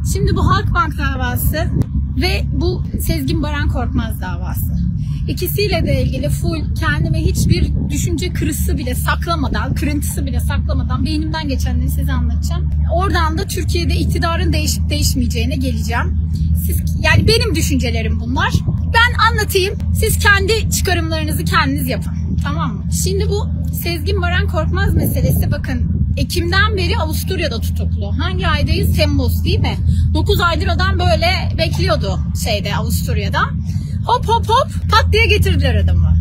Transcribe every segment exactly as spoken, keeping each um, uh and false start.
Şimdi bu Halkbank davası ve bu Sezgin Baran Korkmaz davası. İkisiyle de ilgili full kendime hiçbir düşünce kırısı bile saklamadan, kırıntısı bile saklamadan beynimden geçenleri size anlatacağım. Oradan da Türkiye'de iktidarın değişip değişmeyeceğine geleceğim. Siz, yani benim düşüncelerim bunlar. Ben anlatayım. Siz kendi çıkarımlarınızı kendiniz yapın. Tamam mı? Şimdi bu Sezgin Baran Korkmaz meselesi, bakın Ekim'den beri Avusturya'da tutuklu. Hangi aydayız? Temmuz değil mi? dokuz aydır adam böyle bekliyordu şeyde, Avusturya'da. Hop hop hop pat diye getirdiler adamı.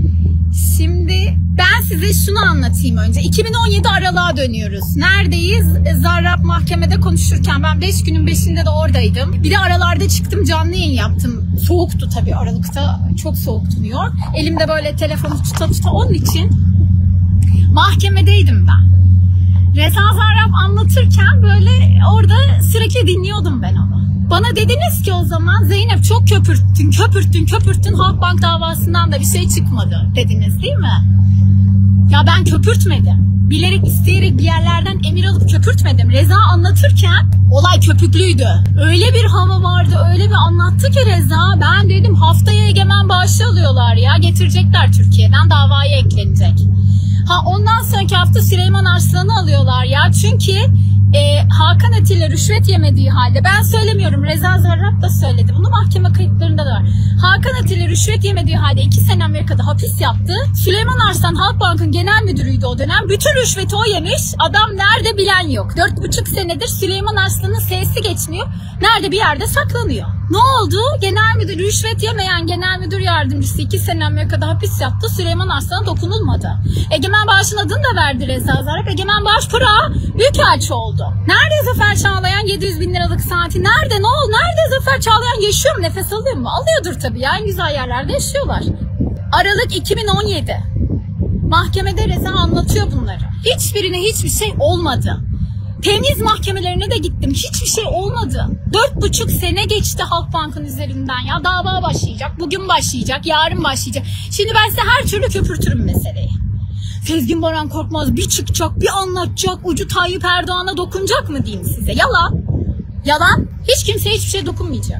Şimdi ben size şunu anlatayım önce. iki bin on yedi aralığa dönüyoruz. Neredeyiz? Zarrab mahkemede konuşurken ben beş günün beşinde de oradaydım. Bir de aralarda çıktım, canlı yayın yaptım. Soğuktu tabii, Aralık'ta çok soğuktu New York. Elimde böyle telefonu tuta tuta, onun için mahkemedeydim ben. Reza Zarrab anlatırken böyle orada sürekli dinliyordum ben onu. Bana dediniz ki o zaman, Zeynep çok köpürttün, köpürttün, köpürttün, Halkbank davasından da bir şey çıkmadı dediniz değil mi? Ya ben köpürtmedim. Bilerek, isteyerek bir yerlerden emir alıp köpürtmedim. Reza anlatırken olay köpüklüydü. Öyle bir hava vardı, öyle bir anlattı ki Reza. Ben dedim haftaya egemen bağışı alıyorlar ya. Getirecekler Türkiye'den, davaya eklenecek. Ha ondan sonraki hafta Süleyman Arslan'ı alıyorlar ya. Çünkü e, Hakan Atilla rüşvet yemediği halde, ben söylemiyorum, Reza Zarrab da söyledi. Bunu mahkeme kayıtlarında da var. Hakan Atilla rüşvet yemediği halde iki sene Amerika'da hapis yaptı. Süleyman Arslan Halkbank'ın genel müdürüydü o dönem. Bütün rüşveti o yemiş. Adam nerede bilen yok. Dört buçuk senedir Süleyman Arslan'ın sesi geçmiyor. Nerede bir yerde saklanıyor. Ne oldu? Genel müdür, rüşvet yemeyen genel müdür yardımcısı iki sene Amerika'da hapis yaptı. Süleyman Arslan'a dokunulmadı. Egemen Bağış'ın adını da verdi Reza Zarrab. Egemen Bağış Pırağa büyükelçi oldu. Nerede Zafer Çağlayan yedi yüz bin liralık saati? Nerede? Ne oldu? Nerede Zafer Çağlayan? Yaşıyor mu? Nefes alıyor mu? Alıyordur tabii ya. En güzel yerlerde yaşıyorlar. Aralık iki bin on yedi. Mahkemede Reza anlatıyor bunları. Hiçbirine hiçbir şey olmadı. Temyiz mahkemelerine de gittim. Hiçbir şey olmadı. Dört buçuk sene geçti Halkbank'ın üzerinden ya. Dava başlayacak. Bugün başlayacak. Yarın başlayacak. Şimdi ben size her türlü köpürtürüm meseleyi. Sezgin Baran Korkmaz bir çıkacak, bir anlatacak. Ucu Tayyip Erdoğan'a dokunacak mı diyeyim size? Yalan. Yalan. Hiç kimseye hiçbir şey dokunmayacak.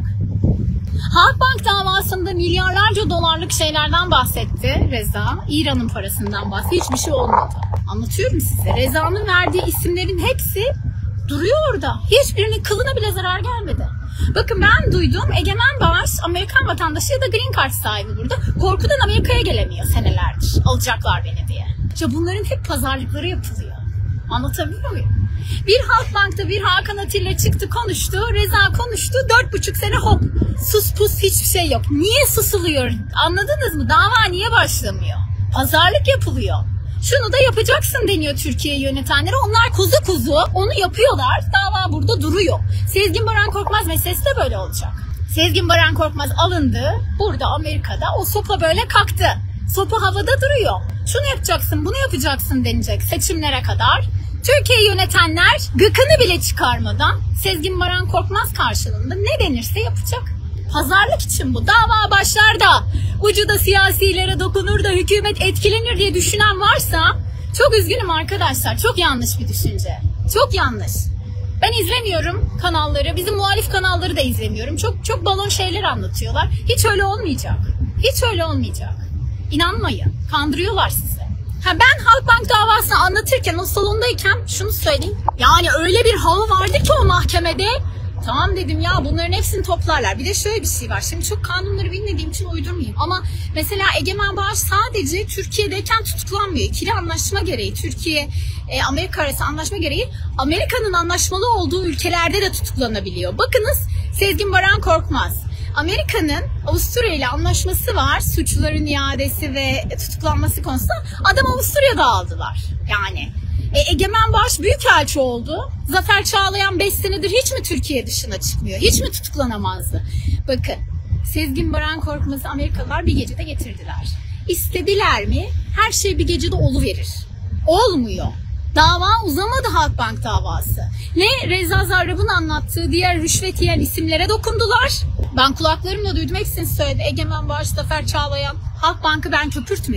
Halkbank davasında milyarlarca dolarlık şeylerden bahsetti Reza. İran'ın parasından bahsetti. Hiçbir şey olmadı. Anlatıyorum size. Reza'nın verdiği isimlerin hepsi duruyor orada. Hiçbirinin kılına bile zarar gelmedi. Bakın ben duydum, Egemen Bağış Amerikan vatandaşı ya da green card sahibi burada. Korkudan Amerika'ya gelemiyor senelerdir. Alacaklar beni diye. Ya bunların hep pazarlıkları yapılıyor. Anlatabiliyor muyum? Bir Halkbank'ta bir Hakan Atilla çıktı konuştu. Reza konuştu. Dört buçuk sene hop. Sus pus hiçbir şey yok. Niye susuluyor? Anladınız mı? Dava niye başlamıyor? Pazarlık yapılıyor. Şunu da yapacaksın deniyor Türkiye'yi yönetenlere. Onlar kuzu kuzu onu yapıyorlar. Dava burada duruyor. Sezgin Baran Korkmaz meselesi de böyle olacak. Sezgin Baran Korkmaz alındı. Burada Amerika'da o sopa böyle kalktı. Sopa havada duruyor. Şunu yapacaksın, bunu yapacaksın denecek seçimlere kadar. Türkiye'yi yönetenler gıkını bile çıkarmadan Sezgin Baran Korkmaz karşılığında ne denirse yapacak. Pazarlık için bu. Dava başlar da ucu da siyasilere dokunur da hükümet etkilenir diye düşünen varsa çok üzgünüm arkadaşlar. Çok yanlış bir düşünce. Çok yanlış. Ben izlemiyorum kanalları. Bizim muhalif kanalları da izlemiyorum. Çok çok balon şeyler anlatıyorlar. Hiç öyle olmayacak. Hiç öyle olmayacak. İnanmayın. Kandırıyorlar sizi. Ha ben Halkbank davasını anlatırken o salondayken şunu söyleyeyim. Yani öyle bir hava vardı ki o mahkemede. Tamam dedim ya, bunların hepsini toplarlar. Bir de şöyle bir şey var. Şimdi çok kanunları bilmediğim için uydurmayayım. Ama mesela Egemen Bağış sadece Türkiye'deyken tutuklanmıyor. İkili anlaşma gereği, Türkiye e, Amerika arası anlaşma gereği Amerika'nın anlaşmalı olduğu ülkelerde de tutuklanabiliyor. Bakınız Sezgin Baran Korkmaz. Amerika'nın Avusturya ile anlaşması var. Suçluların iadesi ve tutuklanması konusunda. Adam Avusturya'da aldılar. Yani E, Egemen Bağış büyükelçi oldu. Zafer Çağlayan beş senedir hiç mi Türkiye dışına çıkmıyor? Hiç mi tutuklanamazdı? Bakın, Sezgin Baran Korkmaz'ı Amerikalılar bir gecede getirdiler. İstediler mi? Her şey bir gecede oluverir. Olmuyor. Dava uzamadı, Halkbank davası. Ne Reza Zarrab'ın anlattığı diğer rüşvet yiyen isimlere dokundular. Ben kulaklarımla duydum, hepsini söyledi. Egemen Bağış, Zafer Çağlayan, Halkbank'ı ben köpürtmedim.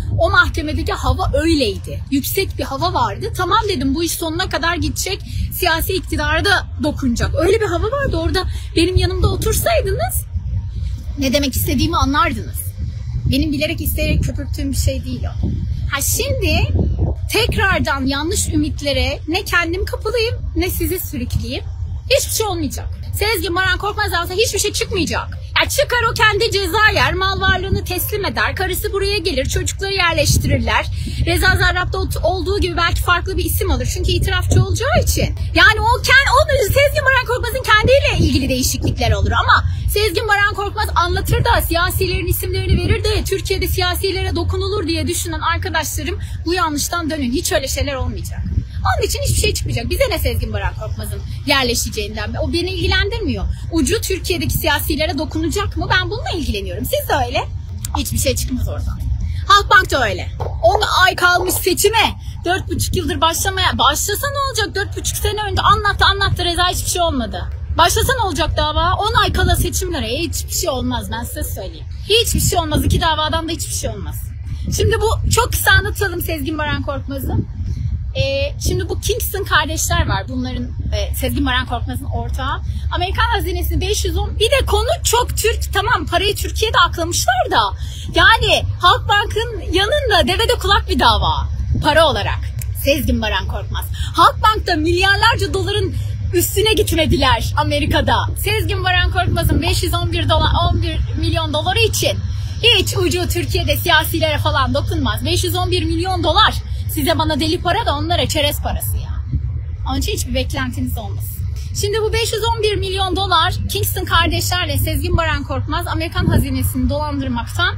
O mahkemedeki hava öyleydi. Yüksek bir hava vardı. Tamam dedim, bu iş sonuna kadar gidecek. Siyasi iktidara da dokunacak. Öyle bir hava vardı orada. Benim yanımda otursaydınız ne demek istediğimi anlardınız. Benim bilerek isteyerek köpürttüğüm bir şey değil o. Ha şimdi tekrardan yanlış ümitlere ne kendim kapılayım ne sizi sürükleyeyim. Hiçbir şey olmayacak. Sezgin Baran Korkmaz davasında hiçbir şey çıkmayacak. Ya çıkar, o kendi ceza yer, mal varlığını teslim eder, karısı buraya gelir, çocukları yerleştirirler. Reza Zarrab'da olduğu gibi belki farklı bir isim alır çünkü itirafçı olacağı için. Yani o kendi, onun Sezgin Baran Korkmaz'ın kendiyle ilgili değişiklikler olur ama Sezgin Baran Korkmaz anlatır da siyasilerin isimlerini verir de Türkiye'de siyasilere dokunulur diye düşünen arkadaşlarım bu yanlıştan dönün. Hiç öyle şeyler olmayacak. Onun için hiçbir şey çıkmayacak. Bize ne Sezgin Baran Korkmaz'ın yerleşeceğinden? O beni ilgilendirmiyor. Ucu Türkiye'deki siyasilere dokunacak mı? Ben bununla ilgileniyorum. Siz de öyle. Hiçbir şey çıkmaz oradan. Halkbank da öyle. on ay kalmış seçime. dört buçuk yıldır başlamaya. Başlasa ne olacak? dört buçuk sene önce anlattı anlattı Reza, hiçbir şey olmadı. Başlasa ne olacak dava? on ay kala seçimlere hiçbir şey olmaz, ben size söyleyeyim. Hiçbir şey olmaz. İki davadan da hiçbir şey olmaz. Şimdi bu çok kısa anlatalım Sezgin Baran Korkmaz'ı. Ee, şimdi bu Kingston kardeşler var. Bunların e, Sezgin Baran Korkmaz'ın ortağı. Amerikan hazinesinin beş yüz on. Bir de konu çok Türk. Tamam, parayı Türkiye'de aklamışlar da. Yani Halkbank'ın yanında devede kulak bir dava. Para olarak. Sezgin Baran Korkmaz. Halkbank'ta milyarlarca doların üstüne gitmediler Amerika'da. Sezgin Baran Korkmaz'ın beş yüz on bir milyon doları için hiç ucu Türkiye'de siyasilere falan dokunmaz. beş yüz on bir milyon dolar. Size bana deli para da onlara çerez parası ya. Onun için hiçbir beklentiniz olmasın. Şimdi bu beş yüz on bir milyon dolar Kingston kardeşlerle Sezgin Baran Korkmaz Amerikan hazinesini dolandırmaktan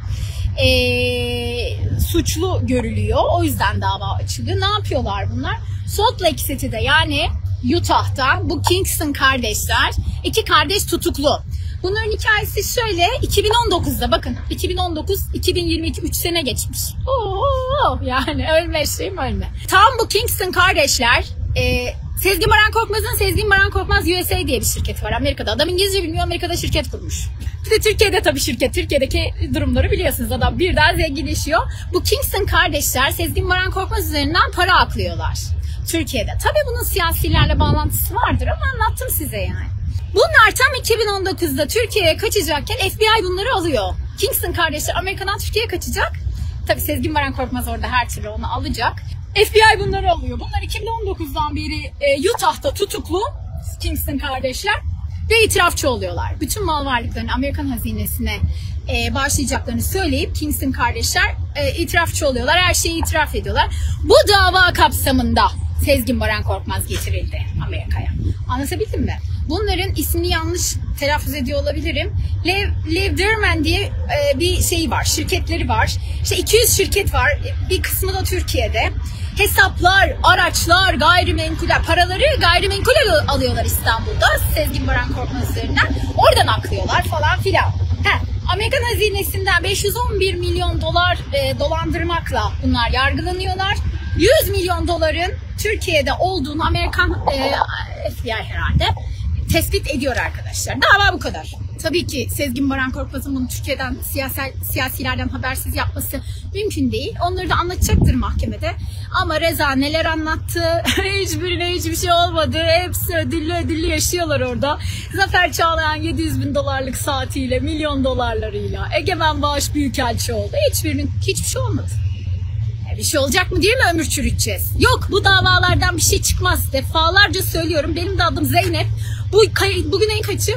ee, suçlu görülüyor. O yüzden dava açılıyor. Ne yapıyorlar bunlar? Salt Lake City'de, yani Utah'ta bu Kingston kardeşler, iki kardeş tutuklu. Bunların hikayesi şöyle: iki bin on dokuzda, bakın iki bin on dokuz iki bin yirmi iki üç sene geçmiş. Oo, yani ölme şeyim ölme. Tam bu Kingston kardeşler e, Sezgin Baran Korkmaz'ın Sezgin Baran Korkmaz U S A diye bir şirket var Amerika'da. Adam İngilizce bilmiyor, Amerika'da şirket kurmuş. Bir de Türkiye'de tabii şirket. Türkiye'deki durumları biliyorsunuz, adam birden zenginleşiyor. Bu Kingston kardeşler Sezgin Baran Korkmaz üzerinden para aklıyorlar Türkiye'de. Tabii bunun siyasilerle bağlantısı vardır ama anlattım size yani. Bunlar tam iki bin on dokuzda Türkiye'ye kaçacakken F B I bunları alıyor. Kingston kardeşler Amerika'dan Türkiye'ye kaçacak. Tabii Sezgin Baran Korkmaz orada her türlü onu alacak. F B I bunları alıyor. Bunlar iki bin on dokuzdan beri e, Utah'ta tutuklu Kingston kardeşler ve itirafçı oluyorlar. Bütün mal varlıklarını Amerikan hazinesine e, bağışlayacaklarını söyleyip Kingston kardeşler e, itirafçı oluyorlar. Her şeyi itiraf ediyorlar. Bu dava kapsamında Sezgin Baran Korkmaz getirildi Amerika'ya. Anlatabildim mi? Bunların ismini yanlış telaffuz ediyor olabilirim. Lev, Lev Derman diye e, bir şey var, şirketleri var. İşte iki yüz şirket var. Bir kısmı da Türkiye'de. Hesaplar, araçlar, gayrimenkuller, paraları gayrimenkul alıyorlar İstanbul'da Sezgin Baran Korkmaz üzerinden. Oradan aklıyorlar falan filan. Heh, Amerikan hazinesinden beş yüz on bir milyon dolar e, dolandırmakla bunlar yargılanıyorlar. yüz milyon doların Türkiye'de olduğunu Amerikan e, F B I herhalde tespit ediyor arkadaşlar. Dava bu kadar. Tabii ki Sezgin Baran Korkmaz'ın bunu Türkiye'den siyasal, siyasilerden habersiz yapması mümkün değil. Onları da anlatacaktır mahkemede. Ama Reza neler anlattı? Hiçbirine hiçbir şey olmadı. Hepsi ödüllü ödüllü yaşıyorlar orada. Zafer Çağlayan yedi yüz bin dolarlık saatiyle, milyon dolarlarıyla. Egemen Bağış büyükelçi oldu. Hiçbirinin hiçbir şey olmadı. Bir şey olacak mı diye mi ömür çürüteceğiz? Yok, bu davalardan bir şey çıkmaz. Defalarca söylüyorum. Benim de adım Zeynep. Bu bugün en kaçı?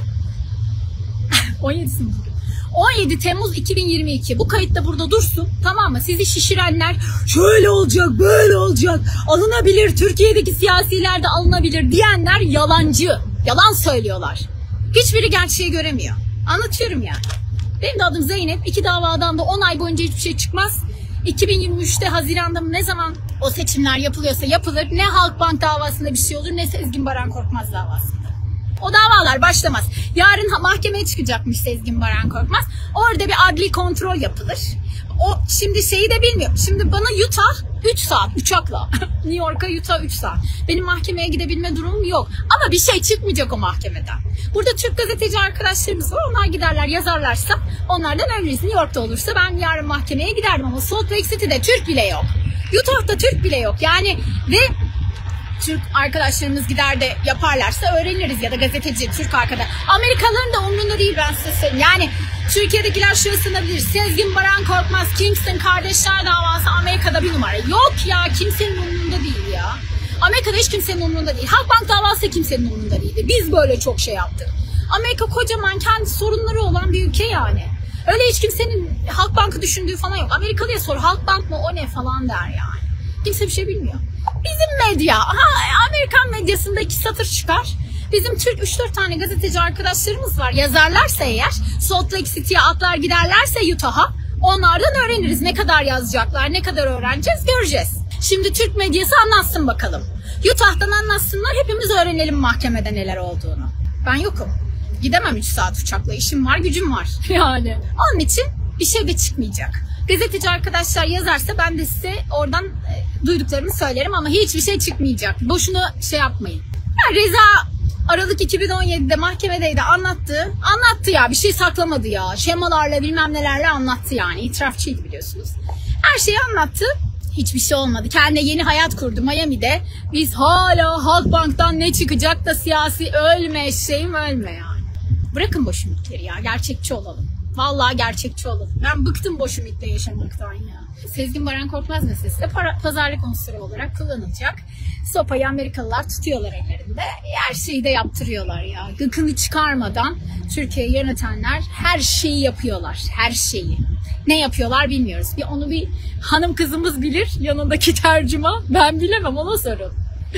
on yedisi mi bugün? on yedi Temmuz iki bin yirmi iki. Bu kayıt da burada dursun. Tamam mı? Sizi şişirenler şöyle olacak, böyle olacak, alınabilir, Türkiye'deki siyasiler de alınabilir diyenler yalancı. Yalan söylüyorlar. Hiçbiri gerçeği göremiyor. Anlatıyorum yani. Benim de adım Zeynep. İki davadan da on ay boyunca hiçbir şey çıkmaz. iki bin yirmi üçte Haziran'da mı ne zaman o seçimler yapılıyorsa yapılır. Ne Halkbank davasında bir şey olur, ne Sezgin Baran Korkmaz davasında. O davalar başlamaz. Yarın mahkemeye çıkacakmış Sezgin Baran Korkmaz. Orada bir adli kontrol yapılır. O şimdi şeyi de bilmiyorum. Şimdi bana Utah üç saat uçakla. New York'a Utah üç saat. Benim mahkemeye gidebilme durumum yok. Ama bir şey çıkmayacak o mahkemeden. Burada Türk gazeteci arkadaşlarımız var. Onlar giderler yazarlarsa onlardan öğreniriz. New York'ta olursa ben yarın mahkemeye giderdim ama Salt Lake City'de Türk bile yok. Utah'ta Türk bile yok. Yani ve Türk arkadaşlarımız gider de yaparlarsa öğreniriz ya da gazeteci Türk arkadaş. Amerikalıların da umrunda değil ben size söyleyeyim. Yani Türkiye'dekiler şöyle sanabilir. Sezgin Baran Korkmaz, Kingston kardeşler davası Amerika'da bir numara. Yok ya, kimsenin umrunda değil ya. Amerika'da hiç kimsenin umrunda değil. Halkbank davası da kimsenin umrunda değildi. Biz böyle çok şey yaptık. Amerika kocaman kendi sorunları olan bir ülke yani. Öyle hiç kimsenin Halkbank'ı düşündüğü falan yok. Amerikalıya sor Halkbank mı o ne falan der yani. Kimse bir şey bilmiyor. Bizim medya, ha, Amerikan medyasında iki satır çıkar. Bizim Türk üç dört tane gazeteci arkadaşlarımız var. Yazarlarsa eğer, Salt Lake City'ye atlar giderlerse Utah'a, onlardan öğreniriz. Ne kadar yazacaklar, ne kadar öğreneceğiz, göreceğiz. Şimdi Türk medyası anlatsın bakalım. Utah'tan anlatsınlar, hepimiz öğrenelim mahkemede neler olduğunu. Ben yokum. Gidemem üç saat uçakla, işim var, gücüm var. Yani onun için bir şey de çıkmayacak. Gazeteci arkadaşlar yazarsa ben de size oradan e, duyduklarımı söylerim ama hiçbir şey çıkmayacak. Boşuna şey yapmayın. Ya Reza Aralık iki bin on yedi'de mahkemedeydi, anlattı. Anlattı ya, bir şey saklamadı ya. Şemalarla bilmem nelerle anlattı yani. İtirafçıydı biliyorsunuz. Her şeyi anlattı. Hiçbir şey olmadı. Kendine yeni hayat kurdu Miami'de. Biz hala Halkbank'tan ne çıkacak da siyasi ölme şeyim ölme yani. Bırakın boş ümitleri ya. Gerçekçi olalım. Vallahi gerçekçi olalım. Ben bıktım boş ümitle yaşamaktan ya. Sezgin Baran Korkmaz meselesi de para, pazarlık unsuru olarak kullanılacak. Sopayı Amerikalılar tutuyorlar ellerinde. Her şeyi de yaptırıyorlar ya. Gıkını çıkarmadan Türkiye'yi yönetenler her şeyi yapıyorlar. Her şeyi. Ne yapıyorlar bilmiyoruz. Bir onu bir hanım kızımız bilir. Yanındaki tercüman. Ben bilemem, ona sorun.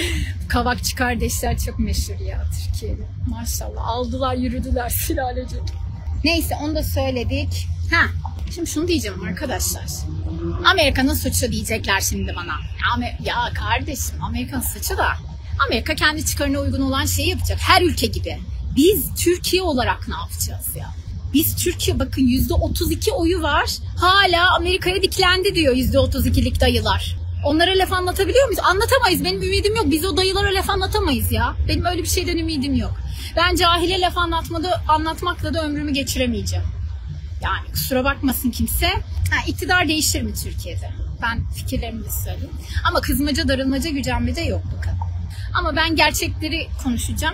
Kavakçı kardeşler çok meşhur ya Türkiye'de. Maşallah. Aldılar yürüdüler sülalecek. Neyse onu da söyledik. Ha, şimdi şunu diyeceğim arkadaşlar. Amerika'nın suçu diyecekler şimdi bana. Amer ya kardeşim, Amerika'nın suçu da Amerika kendi çıkarına uygun olan şeyi yapacak. Her ülke gibi. Biz Türkiye olarak ne yapacağız ya? Biz Türkiye, bakın yüzde otuz iki oyu var. Hala Amerika'ya diklendi diyor yüzde otuz ikilik dayılar. Onlara laf anlatabiliyor muyuz? Anlatamayız. Benim ümidim yok. Biz o dayılara laf anlatamayız ya. Benim öyle bir şeyden ümidim yok. Ben cahile laf anlatmada, anlatmakla da ömrümü geçiremeyeceğim. Yani kusura bakmasın kimse. Ha, iktidar değişir mi Türkiye'de? Ben fikirlerimi de söyleyeyim. Ama kızmaca, darılmaca, gücenmece yok bakalım. Ama ben gerçekleri konuşacağım.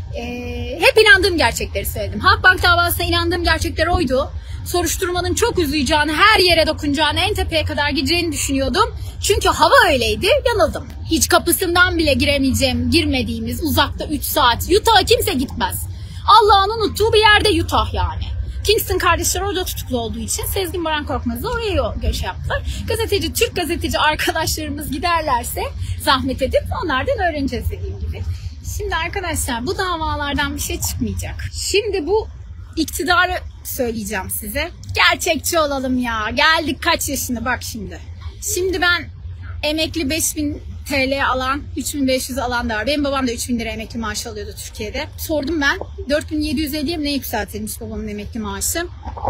Ee, hep inandığım gerçekleri söyledim. Halkbank davasına inandığım gerçekler oydu. Soruşturmanın çok uzayacağını, her yere dokunacağını, en tepeye kadar gideceğini düşünüyordum. Çünkü hava öyleydi, yanıldım. Hiç kapısından bile giremeyeceğim, girmediğimiz uzakta üç saat. Utah'a kimse gitmez. Allah'ın unuttuğu bir yerde Utah yani. Kingston kardeşler orada tutuklu olduğu için Sezgin Baran Korkmaz'ı oraya göç yaptılar. Gazeteci, Türk gazeteci arkadaşlarımız giderlerse zahmet edip onlardan öğreneceğiz dediğim gibi. Şimdi arkadaşlar bu davalardan bir şey çıkmayacak. Şimdi bu iktidarı söyleyeceğim size. Gerçekçi olalım ya. Geldik kaç yaşında bak şimdi. Şimdi ben emekli beş bin T L alan, üç bin beş yüz alan da var. Benim babam da üç bin lira emekli maaşı alıyordu Türkiye'de. Sordum ben. dört bin yedi yüz elliye mi ne yükseltilmiş babamın emekli maaşı.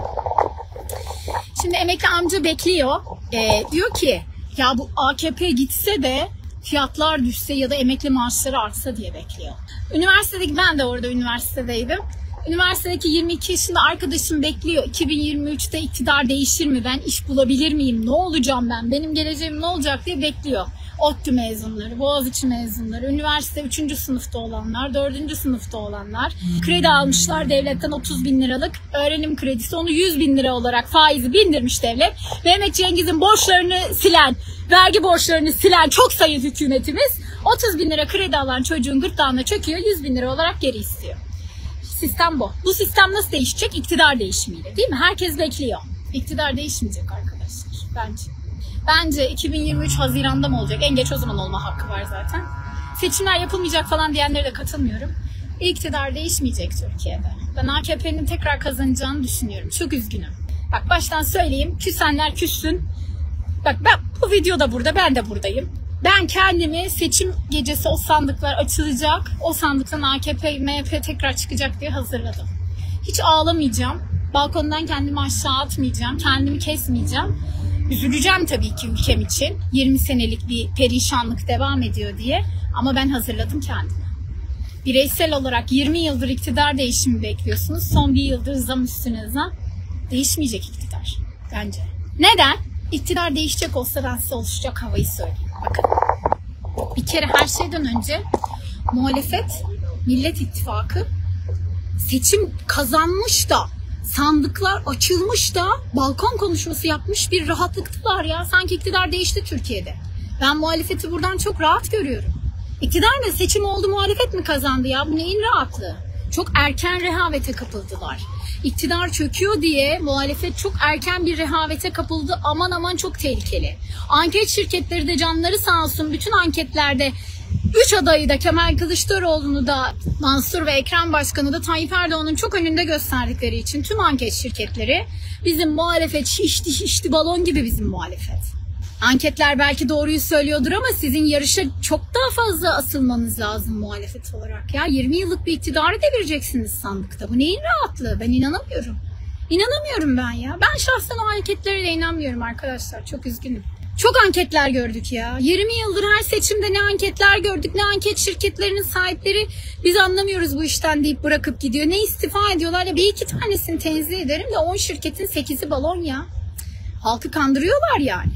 Şimdi emekli amca bekliyor. Ee, diyor ki ya bu A K P gitse de fiyatlar düşse ya da emekli maaşları artsa diye bekliyor. Üniversitedeki, ben de orada üniversitedeydim. Üniversitedeki yirmi iki yaşında arkadaşım bekliyor. iki bin yirmi üçte iktidar değişir mi? Ben iş bulabilir miyim? Ne olacağım ben? Benim geleceğim ne olacak diye bekliyor. ODTÜ mezunları, Boğaziçi mezunları, üniversite üçüncü sınıfta olanlar, dördüncü sınıfta olanlar. Kredi almışlar devletten otuz bin liralık öğrenim kredisi. Onu yüz bin lira olarak faizi bindirmiş devlet. Mehmet Cengiz'in borçlarını silen, vergi borçlarını silen çok sayın hükümetimiz otuz bin lira kredi alan çocuğun gırtlağına çöküyor, yüz bin lira olarak geri istiyor. Sistem bu. Bu sistem nasıl değişecek? İktidar değişimiyle, değil mi? Herkes bekliyor. İktidar değişmeyecek arkadaşlar bence. Bence iki bin yirmi üç Haziran'da mı olacak? En geç o zaman olma hakkı var zaten. Seçimler yapılmayacak falan diyenlere de katılmıyorum. İktidar değişmeyecek Türkiye'de. Ben A K P'nin tekrar kazanacağını düşünüyorum. Çok üzgünüm. Bak baştan söyleyeyim. Küsenler küssün. Bak ben bu videoda burada, ben de buradayım. Ben kendimi seçim gecesi o sandıklar açılacak, o sandıktan A K P, M H P tekrar çıkacak diye hazırladım. Hiç ağlamayacağım. Balkondan kendimi aşağı atmayacağım. Kendimi kesmeyeceğim. Üzüleceğim tabii ki ülkem için. yirmi senelik bir perişanlık devam ediyor diye. Ama ben hazırladım kendimi. Bireysel olarak yirmi yıldır iktidar değişimi bekliyorsunuz. Son bir yıldır zam üstüne zam. Değişmeyecek iktidar bence. Neden? İktidar değişecek olsa ben size oluşacak havayı söyleyeyim. Bakın. Bir kere her şeyden önce muhalefet, Millet İttifakı seçim kazanmış da, sandıklar açılmış da balkon konuşması yapmış bir rahatlıktılar ya. Sanki iktidar değişti Türkiye'de. Ben muhalefeti buradan çok rahat görüyorum. İktidar mı? Seçim oldu, muhalefet mi kazandı ya? Bu neyin rahatlığı? Çok erken rehavete kapıldılar. İktidar çöküyor diye muhalefet çok erken bir rehavete kapıldı. Aman aman çok tehlikeli. Anket şirketleri de canları sağ olsun. Bütün anketlerde üç adayı da Kemal Kılıçdaroğlu'nu da Mansur ve Ekrem Başkan'ı da Tayyip Erdoğan'ın çok önünde gösterdikleri için tüm anket şirketleri bizim muhalefet şişti şişti balon gibi bizim muhalefet. Anketler belki doğruyu söylüyordur ama sizin yarışa çok daha fazla asılmanız lazım muhalefet olarak. Ya yirmi yıllık bir iktidarı devireceksiniz sandıkta. Bu neyin rahatlığı? Ben inanamıyorum. İnanamıyorum ben ya. Ben şahsen o anketlere de inanmıyorum arkadaşlar. Çok üzgünüm. Çok anketler gördük ya. yirmi yıldır her seçimde ne anketler gördük, ne anket şirketlerinin sahipleri biz anlamıyoruz bu işten deyip bırakıp gidiyor. Ne istifa ediyorlar ya, bir iki tanesini tenzih ederim de on şirketin sekizi balon ya. Halkı kandırıyorlar yani.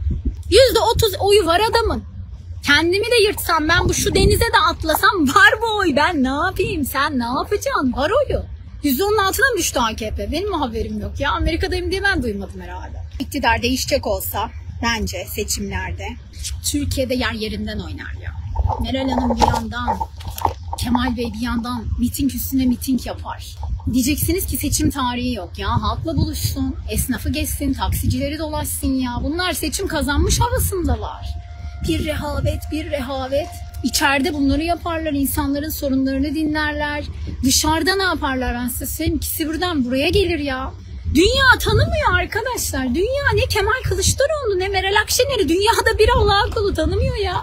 yüzde otuz oyu var adamın. Kendimi de yırtsam, ben bu şu denize de atlasam var bu oy. Ben ne yapayım, sen ne yapacaksın? Var oyu. yüzde onun altına mı düştü A K P? Benim mi haberim yok ya? Amerika'dayım diye ben duymadım herhalde. İktidar değişecek olsa bence seçimlerde Türkiye'de yer yerinden oynar ya. Meral Hanım bir yandan, Kemal Bey bir yandan miting üstüne miting yapar. Diyeceksiniz ki seçim tarihi yok ya. Halkla buluşsun, esnafı gezsin, taksicileri dolaşsın ya. Bunlar seçim kazanmış havasındalar. Bir rehavet, bir rehavet. İçeride bunları yaparlar, insanların sorunlarını dinlerler. Dışarıda ne yaparlar ben size söyleyeyim. İkisi birden buraya gelir ya. Dünya tanımıyor arkadaşlar. Dünya ne Kemal Kılıçdaroğlu ne Meral Akşener'i. Dünyada bir Allah'ın kulu tanımıyor ya.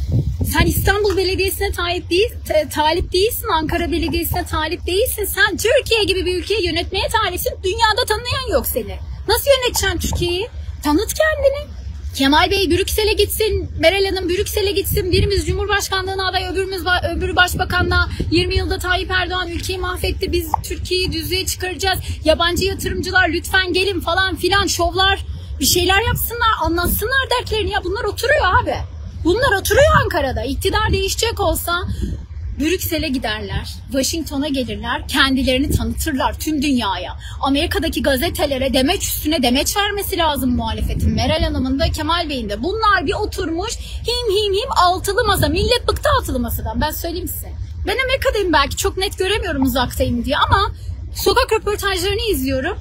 Sen İstanbul Belediyesi'ne talip, değil, talip değilsin. Ankara Belediyesi'ne talip değilsin. Sen Türkiye gibi bir ülkeyi yönetmeye talipsin. Dünyada tanıyan yok seni. Nasıl yöneteceksin Türkiye'yi? Tanıt kendini. Kemal Bey Brüksel'e gitsin, Meral Hanım Brüksel'e gitsin. Birimiz Cumhurbaşkanlığına aday, öbürümüz öbürü başbakanlığa. yirmi yılda Tayyip Erdoğan ülkeyi mahvetti. Biz Türkiye'yi düzlüğe çıkaracağız. Yabancı yatırımcılar lütfen gelin falan filan şovlar. Bir şeyler yapsınlar, anlatsınlar dertlerini. Ya bunlar oturuyor abi. Bunlar oturuyor Ankara'da. İktidar değişecek olsa Brüksel'e giderler, Washington'a gelirler, kendilerini tanıtırlar tüm dünyaya. Amerika'daki gazetelere demeç üstüne demeç vermesi lazım muhalefetin. Meral Hanım'ın da Kemal Bey'in de. Bunlar bir oturmuş him him him altılı masa. Millet bıktı altılı masadan, ben söyleyeyim size. Ben Amerika'dayım, belki çok net göremiyorum uzaktayım diye ama sokak röportajlarını izliyorum.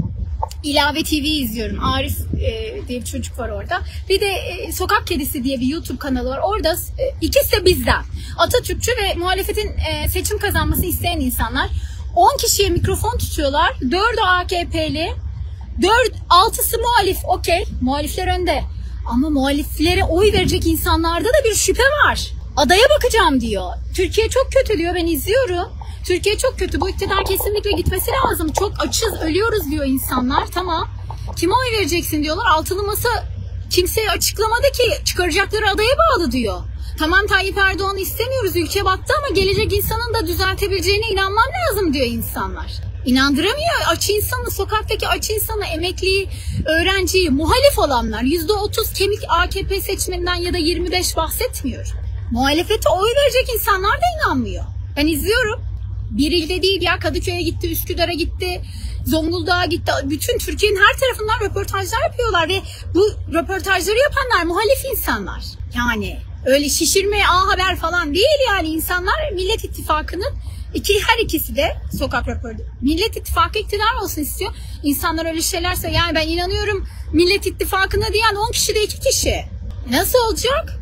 İlave T V izliyorum. Arif e, diye bir çocuk var orada. Bir de e, Sokak Kedisi diye bir YouTube kanalı var. Orada e, ikisi de bizden. Atatürkçü ve muhalefetin e, seçim kazanmasını isteyen insanlar. on kişiye mikrofon tutuyorlar. dördü A K P'li. dört, altısı muhalif. Okey. Muhalifler önde. Ama muhaliflere oy verecek insanlarda da bir şüphe var. Adaya bakacağım diyor. Türkiye çok kötü diyor. Ben izliyorum. Türkiye çok kötü. Bu iktidar kesinlikle gitmesi lazım. Çok açız, ölüyoruz diyor insanlar. Tamam. Kime oy vereceksin diyorlar. Altılı masa kimseye açıklamadı ki, çıkaracakları adaya bağlı diyor. Tamam, Tayyip Erdoğan'ı istemiyoruz. Ülke battı ama gelecek insanın da düzeltebileceğine inanmam lazım diyor insanlar. İnandıramıyor. Aç insanı, sokaktaki aç insanı, emekliyi, öğrenciyi, muhalif olanlar. yüzde otuz kemik A K P seçmeninden ya da yirmi beş bahsetmiyor. Muhalefete oy verecek insanlar da inanmıyor. Ben izliyorum. Bir ilde değil ya, Kadıköy'e gitti, Üsküdar'a gitti, Zonguldak'a gitti. Bütün Türkiye'nin her tarafından röportajlar yapıyorlar ve bu röportajları yapanlar muhalif insanlar. Yani öyle şişirmeye A Haber falan değil yani, insanlar Millet İttifakı'nın iki, her ikisi de sokak röportajı. Millet İttifakı iktidar olsun istiyor. İnsanlar öyle şeyler söylüyor. Yani ben inanıyorum Millet İttifakı'na diyen on kişi de iki kişi. Nasıl olacak?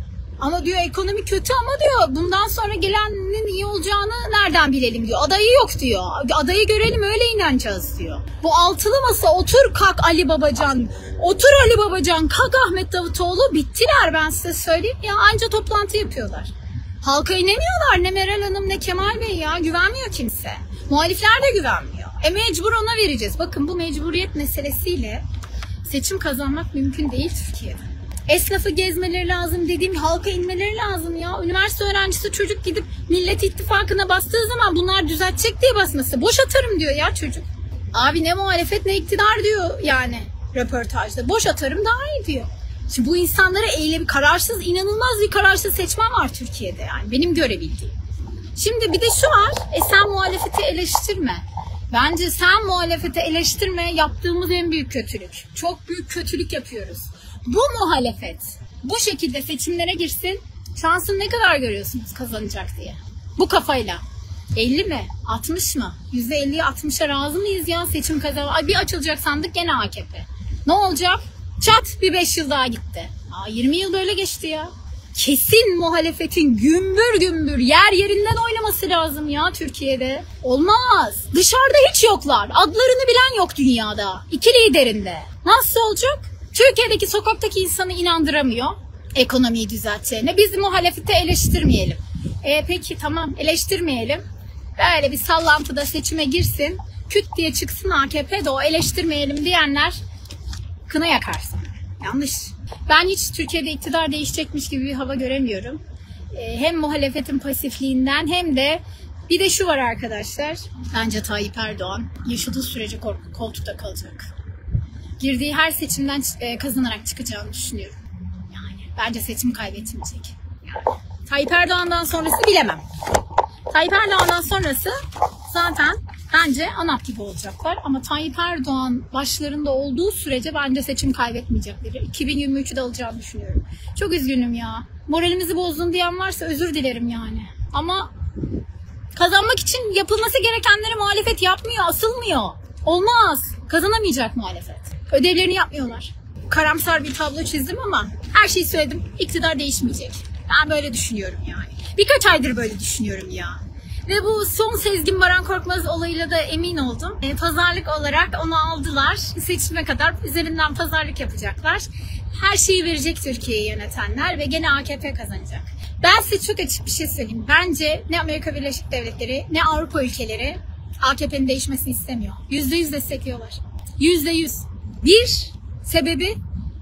Ama diyor ekonomi kötü ama diyor bundan sonra gelenin iyi olacağını nereden bilelim diyor. Adayı yok diyor. Adayı görelim öyle inanacağız diyor. Bu altılı masa otur kalk Ali Babacan. Otur Ali Babacan, kalk Ahmet Davutoğlu, bittiler ben size söyleyeyim ya, anca toplantı yapıyorlar. Halka inanıyorlar, ne Meral Hanım ne Kemal Bey ya, güvenmiyor kimse. Muhalifler de güvenmiyor. E mecbur ona vereceğiz. Bakın bu mecburiyet meselesiyle seçim kazanmak mümkün değil Türkiye'de. Esnafı gezmeleri lazım, dediğim halka inmeleri lazım ya. Üniversite öğrencisi çocuk gidip Millet İttifakı'na bastığı zaman bunlar düzeltecek diye basması. Boş atarım diyor ya çocuk. Abi ne muhalefet ne iktidar diyor yani röportajda. Boş atarım daha iyi diyor. Şimdi bu insanlara eyle bir kararsız, inanılmaz bir kararsız seçmen var Türkiye'de yani. Benim görebildiğim. Şimdi bir de şu var, e sen muhalefeti eleştirme. Bence sen muhalefeti eleştirme, yaptığımız en büyük kötülük. Çok büyük kötülük yapıyoruz. Bu muhalefet bu şekilde seçimlere girsin, şansını ne kadar görüyorsunuz kazanacak diye. Bu kafayla. elli mi? altmış mı? yüzde elliye altmışa razı mıyız ya seçim kazan? Ay bir açılacak sandık gene A K P. Ne olacak? Çat bir beş yıl daha gitti. Aa, yirmi yıl böyle geçti ya. Kesin muhalefetin gümbür gümbür yer yerinden oynaması lazım ya Türkiye'de. Olmaz. Dışarıda hiç yoklar. Adlarını bilen yok dünyada. İki liderinde. Nasıl olacak? Türkiye'deki sokaktaki insanı inandıramıyor ekonomiyi düzelteceğine. Biz muhalefeti eleştirmeyelim. E, peki tamam eleştirmeyelim. Böyle bir sallantıda seçime girsin. Küt diye çıksın A K P de o eleştirmeyelim diyenler kına yakarsın. Yanlış. Ben hiç Türkiye'de iktidar değişecekmiş gibi bir hava göremiyorum. E, hem muhalefetin pasifliğinden hem de bir de şu var arkadaşlar. Bence Tayyip Erdoğan yaşadığı sürece koltukta kalacak. Girdiği her seçimden e, kazanarak çıkacağını düşünüyorum. Yani bence seçim kaybetmeyecek. Yani, Tayyip Erdoğan'dan sonrası bilemem. Tayyip Erdoğan'dan sonrası zaten bence ANAP gibi olacaklar. Ama Tayyip Erdoğan başlarında olduğu sürece bence seçim kaybetmeyecekleri. iki bin yirmi üçü de alacağını düşünüyorum. Çok üzgünüm ya. Moralimizi bozdun diyen varsa özür dilerim yani. Ama kazanmak için yapılması gerekenleri muhalefet yapmıyor, asılmıyor. Olmaz. Kazanamayacak muhalefet. Ödevlerini yapmıyorlar. Karamsar bir tablo çizdim ama her şeyi söyledim. İktidar değişmeyecek. Ben böyle düşünüyorum yani. Birkaç aydır böyle düşünüyorum ya. Ve bu son Sezgin Baran Korkmaz olayıyla da emin oldum. E, pazarlık olarak onu aldılar. Seçime kadar üzerinden pazarlık yapacaklar. Her şeyi verecek Türkiye'yi yönetenler ve gene A K P kazanacak. Ben size çok açık bir şey söyleyeyim. Bence ne Amerika Birleşik Devletleri ne Avrupa ülkeleri A K P'nin değişmesini istemiyor. Yüzde yüz destekliyorlar. Yüzde yüz. Bir sebebi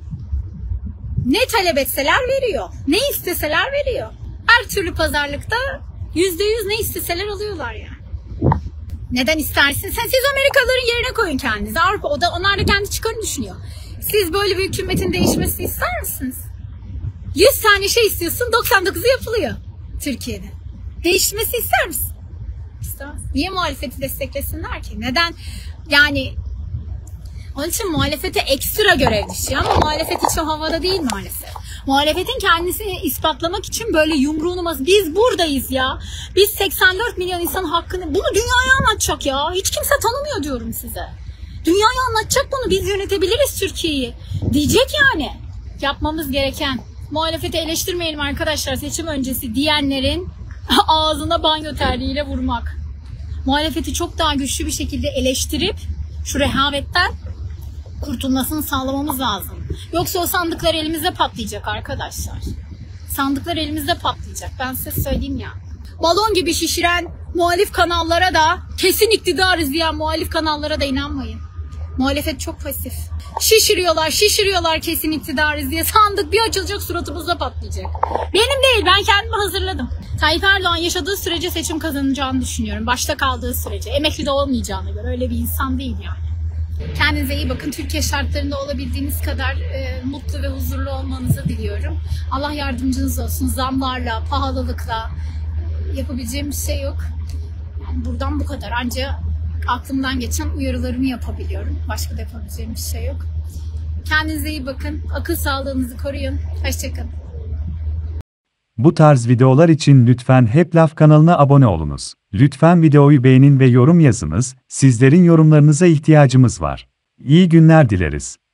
ne talep etseler veriyor. Ne isteseler veriyor. Her türlü pazarlıkta yüzde yüz ne isteseler alıyorlar yani. Neden istersin? Sen, siz Amerikalıların yerine koyun kendinizi. Avrupa o da onlar da kendi çıkarını düşünüyor. Siz böyle bir hükümetin değişmesini ister misiniz? yüz tane şey istiyorsun, doksan dokuzu yapılıyor Türkiye'de. Değişmesi ister misin? İstemez. Niye muhalefeti desteklesinler ki? Neden? Yani onun için muhalefete ekstra görev düşüyor ama muhalefet hiç o havada değil maalesef. Muhalefetin kendisini ispatlamak için böyle yumruğunu bas. Biz buradayız ya. Biz seksen dört milyon insan hakkını, bunu dünyaya anlatacak ya. Hiç kimse tanımıyor diyorum size. Dünyaya anlatacak bunu. Biz yönetebiliriz Türkiye'yi. Diyecek yani. Yapmamız gereken. Muhalefeti eleştirmeyelim arkadaşlar seçim öncesi diyenlerin ağzına banyo terliğiyle vurmak. Muhalefeti çok daha güçlü bir şekilde eleştirip şu rehavetten kurtulmasını sağlamamız lazım. Yoksa o sandıklar elimizde patlayacak arkadaşlar. Sandıklar elimizde patlayacak. Ben size söyleyeyim ya. Balon gibi şişiren muhalif kanallara da, kesin iktidar izleyen muhalif kanallara da inanmayın. Muhalefet çok pasif. Şişiriyorlar, şişiriyorlar kesin iktidar izleyen. Sandık bir açılacak suratımızda patlayacak. Benim değil, ben kendimi hazırladım. Tayyip Erdoğan yaşadığı sürece seçim kazanacağını düşünüyorum. Başta kaldığı sürece. Emekli de olmayacağına göre. Öyle bir insan değil yani. Kendinize iyi bakın. Türkiye şartlarında olabildiğiniz kadar e, mutlu ve huzurlu olmanızı diliyorum. Allah yardımcınız olsun. Zamlarla, pahalılıkla e, yapabileceğim bir şey yok. Yani buradan bu kadar. Ancak aklımdan geçen uyarılarımı yapabiliyorum. Başka da yapabileceğim bir şey yok. Kendinize iyi bakın. Akıl sağlığınızı koruyun. Hoşçakalın. Bu tarz videolar için lütfen Hep Laf kanalına abone olunuz. Lütfen videoyu beğenin ve yorum yazınız. Sizlerin yorumlarınıza ihtiyacımız var. İyi günler dileriz.